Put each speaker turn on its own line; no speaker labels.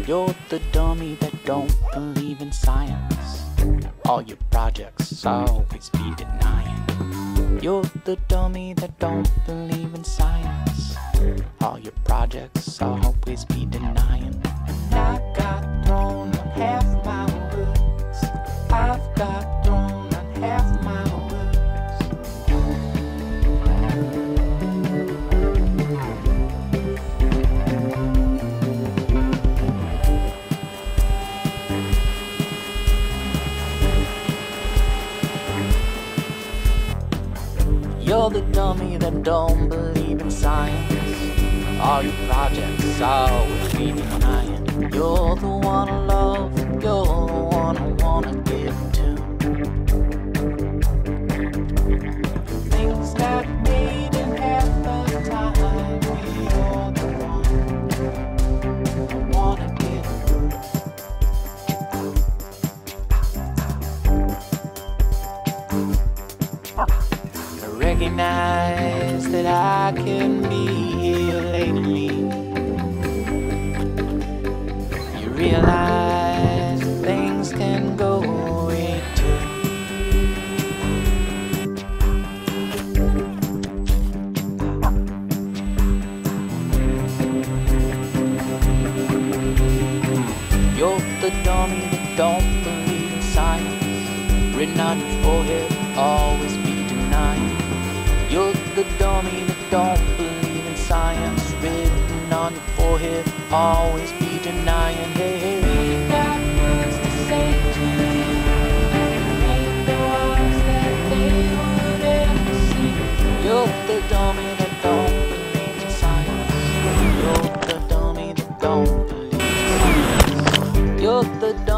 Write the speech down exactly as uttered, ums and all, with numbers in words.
You're the dummy that don't believe in science. All your projects always be denying. You're the dummy that don't believe in science. All your projects always be denying. And I got thrown on half my words. I've got thrown on half my words. You're the dummy that don't believe in science. All your projects always be denying. You're the one I love, you're the one I wanna give to. Things got made in half the time. You're the one I wanna give to. Recognize that I can be here lately. You realize that things can go away too. You're the dummy that don't believe in science. Written on your forehead, always be denying. You're the dummy that don't believe in science. Written on your forehead, always be denying. Hey, hey, we got words to say to you. Ain't the ones that they would ever see. You're the dummy that don't believe in science. You're the dummy that don't believe in science. You're the dummy